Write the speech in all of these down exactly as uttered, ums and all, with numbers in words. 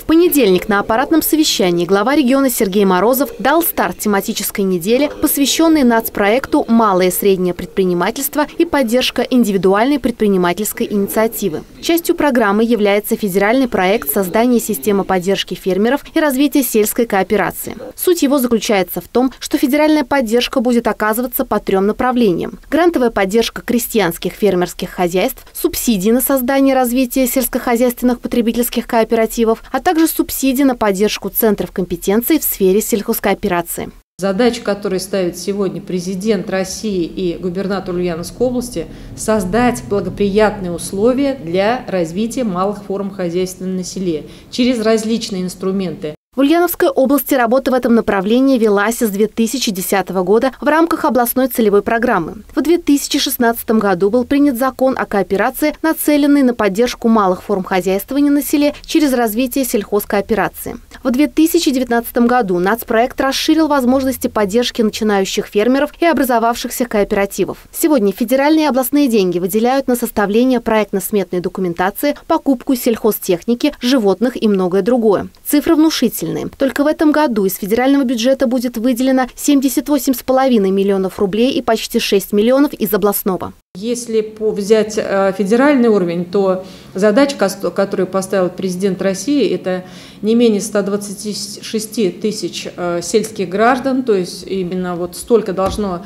В понедельник на аппаратном совещании глава региона Сергей Морозов дал старт тематической неделе, посвященной нацпроекту «Малое и среднее предпринимательство» и поддержка индивидуальной предпринимательской инициативы. Частью программы является федеральный проект создания системы поддержки фермеров и развития сельской кооперации. Суть его заключается в том, что федеральная поддержка будет оказываться по трем направлениям. Грантовая поддержка крестьянских фермерских хозяйств, субсидии на создание и развитие сельскохозяйственных потребительских кооперативов, а также субсидии на поддержку центров компетенций в сфере сельхозкооперации. Задача, которую ставит сегодня президент России и губернатор Ульяновской области, создать благоприятные условия для развития малых форм хозяйства на селе через различные инструменты. В Ульяновской области работа в этом направлении велась с две тысячи десятого года в рамках областной целевой программы. В две тысячи шестнадцатом году был принят закон о кооперации, нацеленный на поддержку малых форм хозяйствования на селе через развитие сельхозкооперации. В две тысячи девятнадцатом году нацпроект расширил возможности поддержки начинающих фермеров и образовавшихся кооперативов. Сегодня федеральные и областные деньги выделяют на составление проектно-сметной документации, покупку сельхозтехники, животных и многое другое. Цифры внушительные. Только в этом году из федерального бюджета будет выделено семьдесят восемь с половиной миллионов рублей и почти шесть миллионов из областного. Если взять федеральный уровень, то задача, которую поставил президент России, это не менее ста двадцати шести тысяч сельских граждан, то есть именно вот столько должно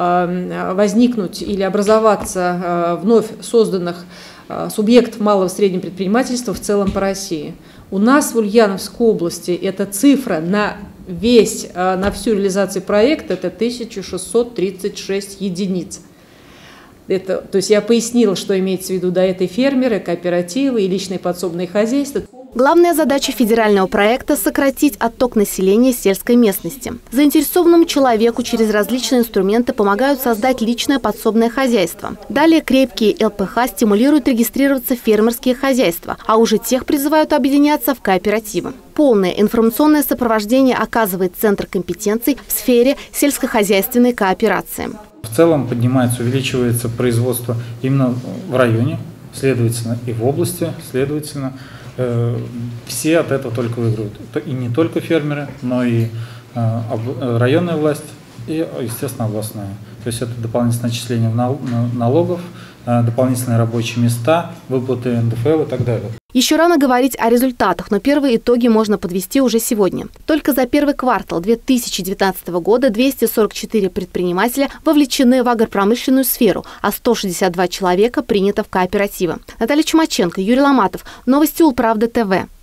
возникнуть или образоваться вновь созданных субъектов малого и среднего предпринимательства в целом по России. У нас в Ульяновской области эта цифра на весь, на всю реализацию проекта это тысяча шестьсот тридцать шесть единиц. Это, то есть я пояснила, что имеется в виду, да, это фермеры, кооперативы и личные подсобные хозяйства. Главная задача федерального проекта – сократить отток населения с сельской местности. Заинтересованному человеку через различные инструменты помогают создать личное подсобное хозяйство. Далее крепкие эл пэ ха стимулируют регистрироваться в фермерские хозяйства, а уже тех призывают объединяться в кооперативы. Полное информационное сопровождение оказывает Центр компетенций в сфере сельскохозяйственной кооперации. В целом поднимается, увеличивается производство именно в районе, следовательно, и в области, следовательно, э, все от этого только выигрывают. И не только фермеры, но и э, районная власть и, естественно, областная. То есть это дополнительное отчисление налогов, э, дополнительные рабочие места, выплаты эн дэ эф эл и так далее. Еще рано говорить о результатах, но первые итоги можно подвести уже сегодня. Только за первый квартал две тысячи девятнадцатого года двести сорок четыре предпринимателя вовлечены в агропромышленную сферу, а сто шестьдесят два человека принято в кооперативы. Наталья Чумаченко, Юрий Ломатов. Новости Улправда тэ вэ.